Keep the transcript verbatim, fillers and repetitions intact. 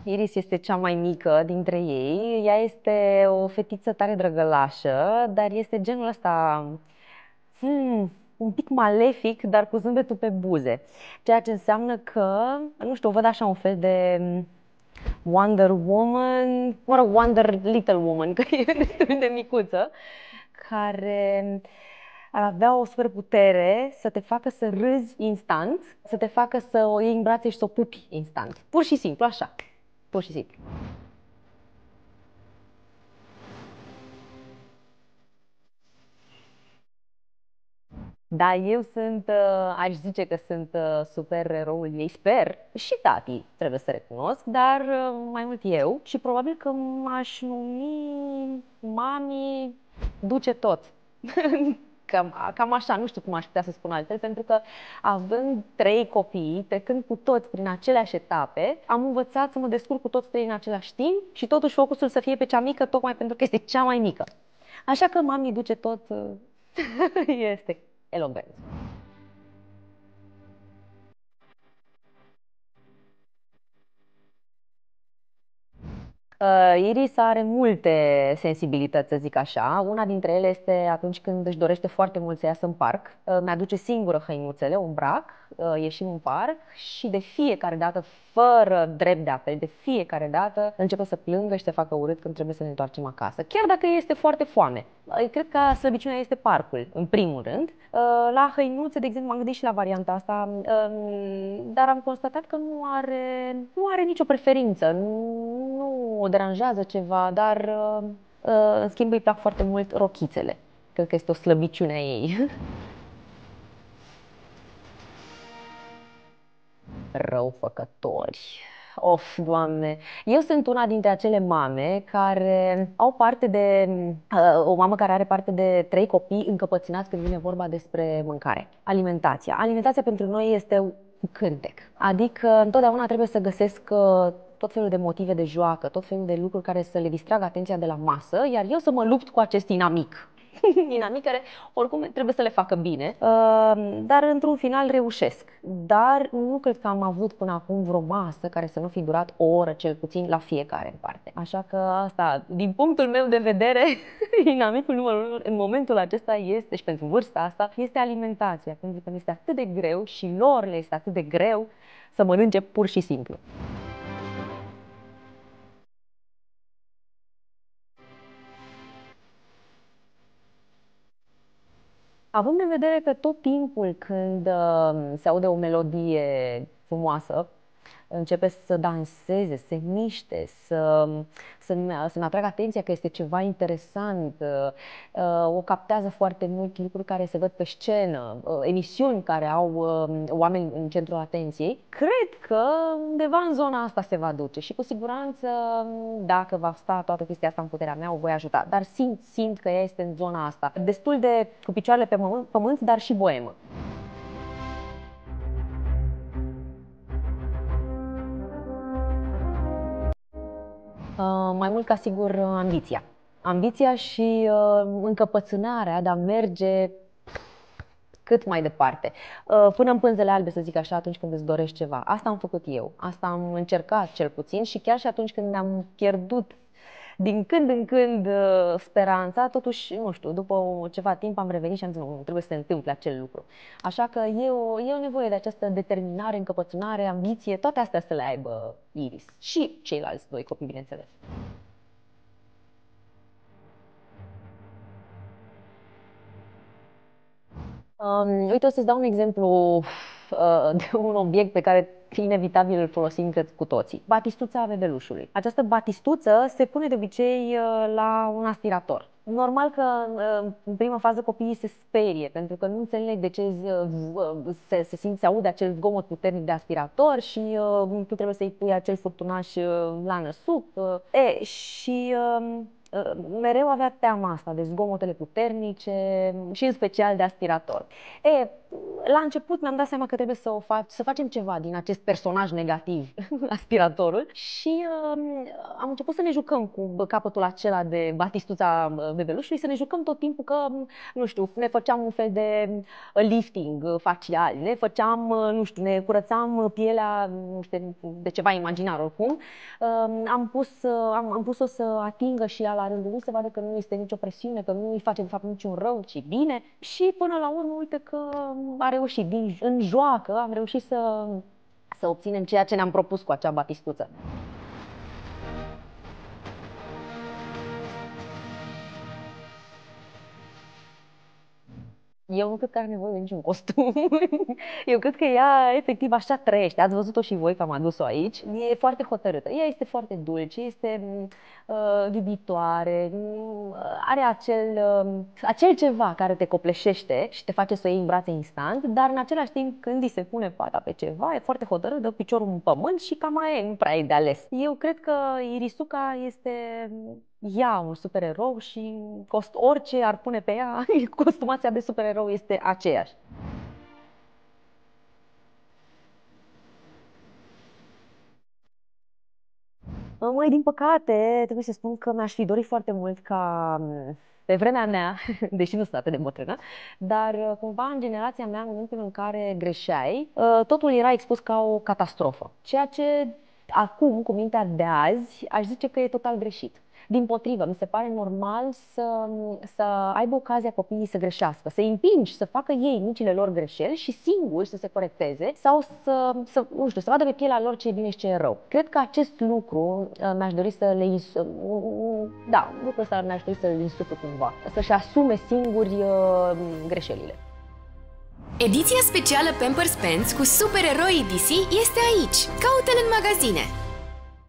Iris este cea mai mică dintre ei. Ea este o fetiță tare drăgălașă, dar este genul ăsta hmm, un pic malefic, dar cu zâmbetul pe buze. Ceea ce înseamnă că, nu știu, o văd așa un fel de Wonder Woman, mă rog, Wonder Little Woman, că e destul de micuță, care ar avea o superputere să te facă să râzi instant, să te facă să o iei în brațe și să o pupi instant. Pur și simplu, așa. Pur și simplu. Da, eu sunt, uh, aș zice că sunt uh, supereroul ei, sper, și tati, trebuie să recunosc, dar uh, mai mult eu și probabil că m-aș numi mami duce tot. Cam, cam așa, nu știu cum aș putea să spun altfel, pentru că având trei copii, trecând cu toți prin aceleași etape, am învățat să mă descurc cu toți trei în același timp și totuși focusul să fie pe cea mică, tocmai pentru că este cea mai mică. Așa că mami duce tot, este elogvent. Uh, Iris are multe sensibilități, să zic așa. Una dintre ele este atunci când își dorește foarte mult să iasă în parc. Uh, mi-aduce singură hăinuțele, un brac, uh, ieșim în parc și de fiecare dată, fără drept de apel, de fiecare dată începe să plângă și să facă urât când trebuie să ne întoarcem acasă. Chiar dacă este foarte foame. Uh, cred că slăbiciunea este parcul, în primul rând. Uh, la hăinuțe, de exemplu, m-am gândit și la varianta asta, uh, dar am constatat că nu are, nu are nicio preferință. Nu o deranjează ceva, dar uh, uh, în schimb îi plac foarte mult rochițele. Cred că este o slăbiciune a ei. Răufăcători. Of, Doamne! Eu sunt una dintre acele mame care au parte de... Uh, o mamă care are parte de trei copii încăpățânați când vine vorba despre mâncare. Alimentația. Alimentația pentru noi este un cântec. Adică întotdeauna trebuie să găsesc uh, tot felul de motive de joacă, tot felul de lucruri care să le distragă atenția de la masă, iar eu să mă lupt cu acest inamic. Inamic care oricum trebuie să le facă bine, uh, dar într-un final reușesc. Dar nu cred că am avut până acum vreo masă care să nu fi durat o oră cel puțin la fiecare în parte. Așa că asta, din punctul meu de vedere, inamicul numărul unu în momentul acesta este, și pentru vârsta asta, este alimentația. Pentru că este atât de greu și lor le este atât de greu să mănânce pur și simplu. Având în vedere că tot timpul când uh, se aude o melodie frumoasă, începe să danseze, să se miște, să, să, să-mi atragă atenția că este ceva interesant, uh, uh, o captează foarte mult lucruri care se văd pe scenă, uh, emisiuni care au uh, oameni în centrul atenției. Cred că undeva în zona asta se va duce și cu siguranță, dacă va sta toată chestia asta în puterea mea, o voi ajuta. Dar simt, simt că ea este în zona asta, destul de cu picioarele pe pământ, dar și boemă. Uh, mai mult ca sigur uh, ambiția. Ambiția și uh, încăpățânarea de a merge cât mai departe. Uh, până în pânzele albe, să zic așa, atunci când îți dorești ceva. Asta am făcut eu. Asta am încercat cel puțin și chiar și atunci când mi-am pierdut din când în când uh, speranța, totuși, nu știu, după o, ceva timp am revenit și am zis, nu, trebuie să se întâmple acel lucru. Așa că e o, e o nevoie de această determinare, încăpățânare, ambiție, toate astea să le aibă Iris și ceilalți doi copii, bineînțeles. Um, uite, o să-ți dau un exemplu uh, de un obiect pe care inevitabil îl folosim, cred, cu toții. Batistuța bebelușului. Această batistuță se pune de obicei uh, la un aspirator. Normal că uh, în prima fază copiii se sperie, pentru că nu înțeleg de ce uh, se, se simte, se aude acel zgomot puternic de aspirator și uh, tu trebuie să-i pui acel furtunaș uh, la năsuc. Uh, e, și... Uh, Uh, mereu avea teama asta de zgomotele puternice și în special de aspirator. E, la început mi-am dat seama că trebuie să, o fac, să facem ceva din acest personaj negativ, aspiratorul, și uh, am început să ne jucăm cu capătul acela de batistuța bebelușului, să ne jucăm tot timpul că, nu știu, ne făceam un fel de lifting facial, ne făceam, nu știu, ne curățam pielea, nu știu, de ceva imaginar oricum. Uh, am pus, uh, am, am pus-o să atingă și ea la rândul lui, să vadă că nu este nicio presiune, că nu îi face de fapt niciun rău, ci bine, și până la urmă, uite că a reușit, din, în joacă am reușit să, să obținem ceea ce ne-am propus cu acea batistuță. Eu nu cred că are nevoie de niciun costum. Eu cred că ea efectiv așa trăiește. Ați văzut-o și voi că am adus-o aici. E foarte hotărâtă. Ea este foarte dulce, este uh, iubitoare, uh, are acel, uh, acel ceva care te copleșește și te face să o iei în brațe instant, dar în același timp când îi se pune pata pe ceva, e foarte hotărât, dă piciorul în pământ și cam mai e, nu prea e de ales. Eu cred că Irisuca este ea un supererou și cost, orice ar pune pe ea, costumația de supererou este aceeași. Măi, din păcate, trebuie să spun că mi-aș fi dorit foarte mult ca pe vremea mea, deși nu sunt atât de bătrână, dar cumva în generația mea, în momentul în care greșeai, totul era expus ca o catastrofă. Ceea ce acum, cu mintea de azi, aș zice că e total greșit. Dimpotrivă, mi se pare normal să, să aibă ocazia copiii să greșească, să-i împingi să facă ei micile lor greșeli și singuri să se corecteze sau să, să, nu știu, să vadă pe pielea lor ce e bine și ce e rău. Cred că acest lucru mi-aș dori să le da, lucrul ăsta mi-aș dori să le insuflu cumva, să-și asume singuri uh, greșelile. Ediția specială Pampers Pants cu supereroii D C este aici. Caută-l în magazine!